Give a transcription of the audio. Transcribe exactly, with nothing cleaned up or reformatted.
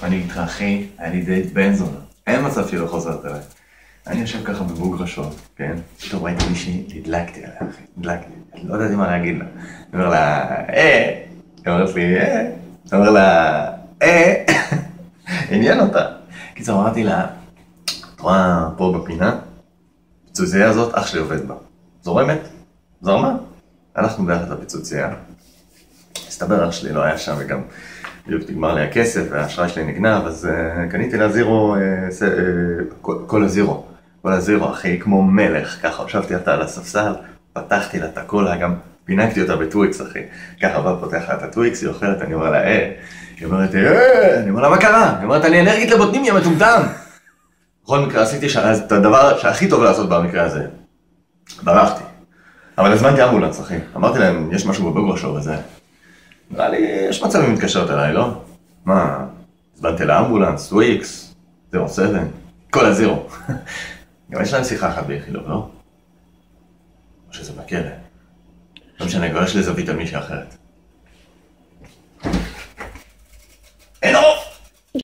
אני איתך אחי, היה לי דייט בן זונה. אין מצב שהיא לא חוזרת אליי. אני יושב ככה בבוגרשות, כן? פתאום ראיתי מישהי, הדלקתי עליה, אחי, הדלקתי. לא ידעתי מה להגיד לה. אני אומר לה, אה, היא אומרת לי, אה, אני אומר לה, אה, עניין אותה. קיצור, אמרתי לה, את רואה פה בפינה, פיצוצייה הזאת, אח שלי עובד בה. זורמת? זורמה? הלכנו ביחד לפיצוצייה. הסתבר, אח שלי לא היה שם, וגם בדיוק נגמר לי הכסף, והאשראי שלי נגנב, אז uh, קניתי לה זירו, uh, uh, כל הזירו. כל הזירו, אחי, כמו מלך. ככה, הושבתי אותה על הספסל, פתחתי לה את הקולה, גם פינקתי אותה בטוויקס, אחי. ככה, בא פותח לה את הטוויקס, היא אוכלת, אני אומר לה, אה. היא אומרת, אה, אני אומר לה, מה קרה? היא אומרת, אני אנרגית לבוטנים, יא מטומטם. בכל מקרה, עשיתי את הדבר שהכי טוב לעשות במקרה הזה. ברחתי. אבל הזמנתי אמבולנס, אחי. אמרתי להם, יש משהו בבוגרשוב הזה. נראה לי, יש מצב אם מתקשרת אליי, לא? מה? הזמנתי לאמבולנס, טוויקס, זירו סבן, כל הזירו. גם יש להם שיחה אחת ביחידות, לא? או שזה בכלא. לא משנה, כבר יש לי זווית על מישהי אחרת.